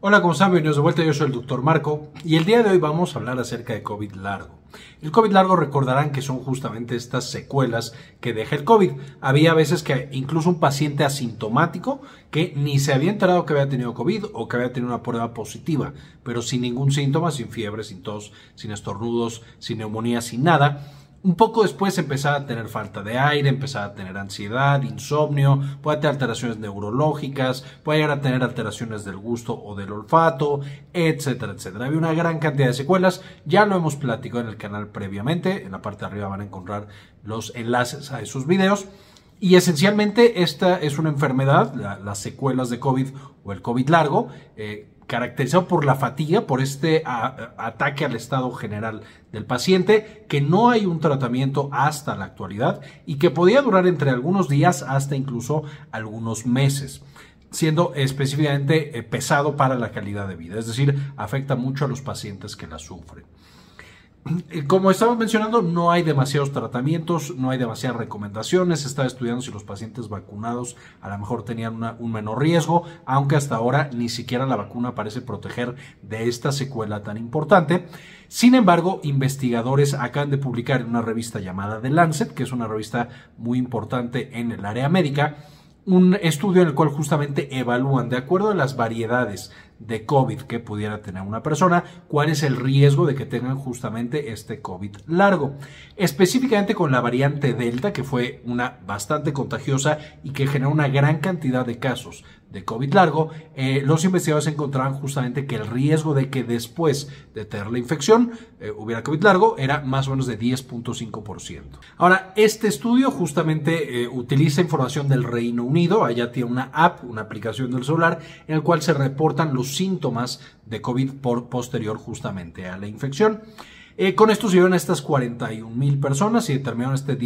Hola, ¿cómo están? Bienvenidos de vuelta, yo soy el Dr. Marco y el día de hoy vamos a hablar acerca de COVID largo. El COVID largo recordarán que son justamente estas secuelas que deja el COVID. Había veces que incluso un paciente asintomático que ni se había enterado que había tenido COVID o que había tenido una prueba positiva, pero sin ningún síntoma, sin fiebre, sin tos, sin estornudos, sin neumonía, sin nada. Un poco después empezaba a tener falta de aire, empezaba a tener ansiedad, insomnio, puede tener alteraciones neurológicas, puede llegar a tener alteraciones del gusto o del olfato, etcétera, etcétera. Había una gran cantidad de secuelas, ya lo hemos platicado en el canal previamente, en la parte de arriba van a encontrar los enlaces a esos videos. Y esencialmente esta es una enfermedad, las secuelas de COVID o el COVID largo, caracterizado por la fatiga, por este ataque al estado general del paciente, que no hay un tratamiento hasta la actualidad y que podía durar entre algunos días hasta incluso algunos meses, siendo específicamente pesado para la calidad de vida, es decir, afecta mucho a los pacientes que la sufren. Como estamos mencionando, no hay demasiados tratamientos, no hay demasiadas recomendaciones. Se está estudiando si los pacientes vacunados a lo mejor tenían un menor riesgo, aunque hasta ahora ni siquiera la vacuna parece proteger de esta secuela tan importante. Sin embargo, investigadores acaban de publicar en una revista llamada The Lancet, que es una revista muy importante en el área médica, un estudio en el cual justamente evalúan, de acuerdo a las variedades de COVID que pudiera tener una persona, cuál es el riesgo de que tengan justamente este COVID largo. Específicamente con la variante Delta, que fue una bastante contagiosa y que generó una gran cantidad de casos de COVID largo, los investigadores encontraban justamente que el riesgo de que después de tener la infección hubiera COVID largo era más o menos de 10.5%. Ahora, este estudio justamente utiliza información del Reino Unido. Allá tiene una app, una aplicación del celular, en el cual se reportan los síntomas de COVID posterior justamente a la infección. Con esto se llevan a estas 41,000 personas y determinaron este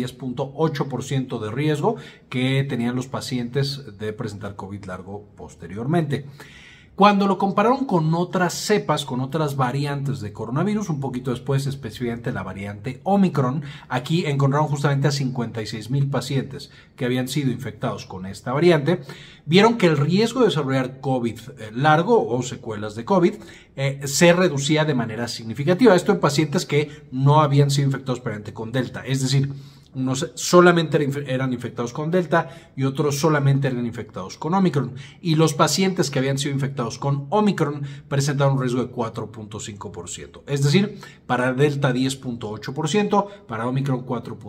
10.8% de riesgo que tenían los pacientes de presentar COVID largo posteriormente. Cuando lo compararon con otras cepas, con otras variantes de coronavirus, un poquito después, específicamente la variante Omicron, aquí encontraron justamente a 56,000 pacientes que habían sido infectados con esta variante. Vieron que el riesgo de desarrollar COVID largo o secuelas de COVID se reducía de manera significativa. Esto en pacientes que no habían sido infectados previamente con Delta, es decir, unos solamente eran infectados con Delta y otros solamente eran infectados con Omicron. Y los pacientes que habían sido infectados con Omicron presentaron un riesgo de 4.5%. Es decir, para Delta 10.8%, para Omicron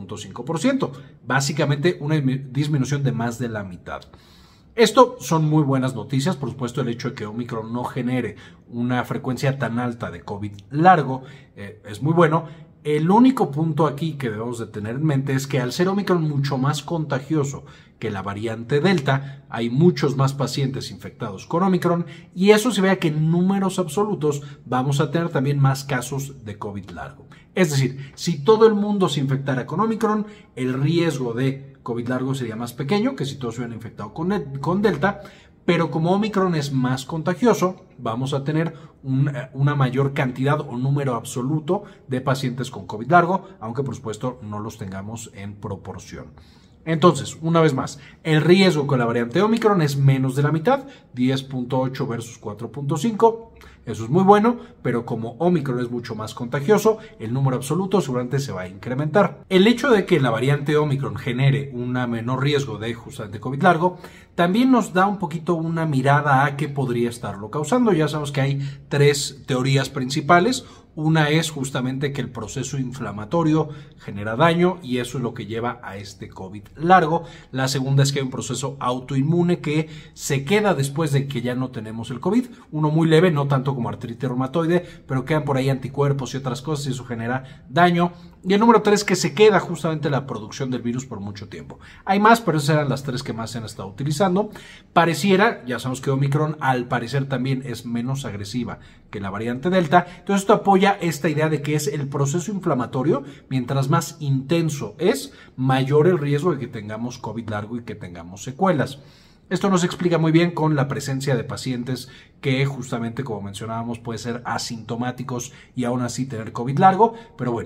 4.5%. Básicamente una disminución de más de la mitad. Esto son muy buenas noticias, por supuesto el hecho de que Omicron no genere una frecuencia tan alta de COVID largo es muy bueno. El único punto aquí que debemos de tener en mente es que al ser Omicron mucho más contagioso que la variante Delta, hay muchos más pacientes infectados con Omicron y eso se vea que en números absolutos vamos a tener también más casos de COVID largo. Es decir, si todo el mundo se infectara con Omicron, el riesgo de COVID largo sería más pequeño que si todos se hubieran infectado con Delta, pero como Omicron es más contagioso, vamos a tener una mayor cantidad o número absoluto de pacientes con COVID largo, aunque por supuesto no los tengamos en proporción. Entonces, una vez más, el riesgo con la variante Omicron es menos de la mitad, 10.8 versus 4.5. Eso es muy bueno, pero como Omicron es mucho más contagioso, el número absoluto seguramente se va a incrementar. El hecho de que la variante Omicron genere un menor riesgo de justamente COVID largo, también nos da un poquito una mirada a qué podría estarlo causando. Ya sabemos que hay tres teorías principales. Una es justamente que el proceso inflamatorio genera daño y eso es lo que lleva a este COVID largo. La segunda es que hay un proceso autoinmune que se queda después de que ya no tenemos el COVID. Uno muy leve, no tanto como artritis reumatoide, pero quedan por ahí anticuerpos y otras cosas y eso genera daño. Y el número 3 que se queda justamente la producción del virus por mucho tiempo. Hay más, pero esas eran las tres que más se han estado utilizando. Pareciera, ya sabemos que Omicron al parecer también es menos agresiva que la variante Delta. Entonces esto apoya esta idea de que es el proceso inflamatorio, mientras más intenso es, mayor el riesgo de que tengamos COVID largo y que tengamos secuelas. Esto nos explica muy bien con la presencia de pacientes que justamente, como mencionábamos, puede ser asintomáticos y aún así tener COVID largo, pero bueno.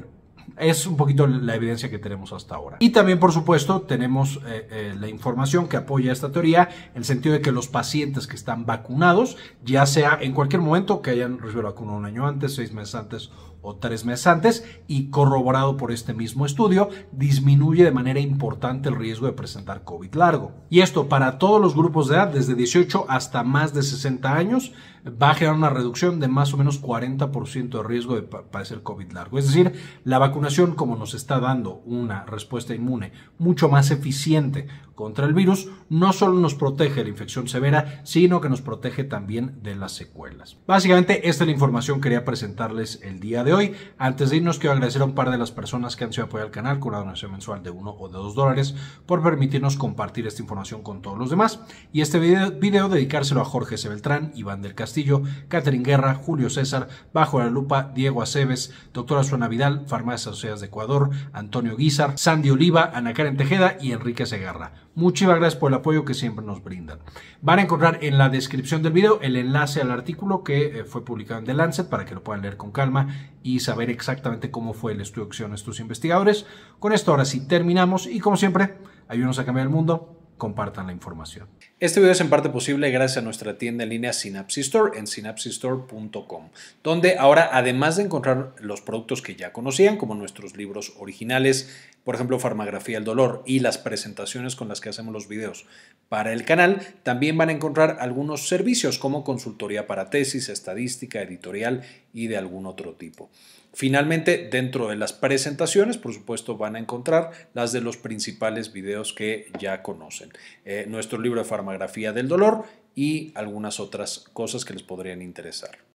Es un poquito la evidencia que tenemos hasta ahora. Y también, por supuesto, tenemos la información que apoya esta teoría, en el sentido de que los pacientes que están vacunados, ya sea en cualquier momento, que hayan recibido la vacuna un año antes, 6 meses antes o 3 meses antes, y corroborado por este mismo estudio, disminuye de manera importante el riesgo de presentar COVID largo. Y esto para todos los grupos de edad, desde 18 hasta más de 60 años, va a generar una reducción de más o menos 40% de riesgo de padecer COVID largo. Es decir, la vacunación, como nos está dando una respuesta inmune mucho más eficiente contra el virus, no solo nos protege de la infección severa, sino que nos protege también de las secuelas. Básicamente, esta es la información que quería presentarles el día de hoy. Antes de irnos, quiero agradecer a un par de las personas que han sido apoyar al canal con una donación mensual de $1 o de $2 por permitirnos compartir esta información con todos los demás. Y este video dedicárselo a Jorge C. Beltrán, Iván del Castillo, Catherine Guerra, Julio César, Bajo la Lupa, Diego Aceves, Doctora Suena Vidal, Farmacias Asociadas de Ecuador, Antonio Guizar, Sandy Oliva, Ana Karen Tejeda y Enrique Segarra. Muchísimas gracias por el apoyo que siempre nos brindan. Van a encontrar en la descripción del video el enlace al artículo que fue publicado en The Lancet para que lo puedan leer con calma y saber exactamente cómo fue el estudio que hicieron estos investigadores. Con esto ahora sí terminamos y, como siempre, ayúdenos a cambiar el mundo. Compartan la información. Este video es en parte posible gracias a nuestra tienda en línea Synapsis Store en synapsistore.com, donde ahora, además de encontrar los productos que ya conocían, como nuestros libros originales, por ejemplo, Farmagrafía del Dolor, y las presentaciones con las que hacemos los videos para el canal, también van a encontrar algunos servicios como consultoría para tesis, estadística, editorial y de algún otro tipo. Finalmente, dentro de las presentaciones, por supuesto, van a encontrar las de los principales videos que ya conocen. Nuestro libro de Farmagrafía del Dolor y algunas otras cosas que les podrían interesar.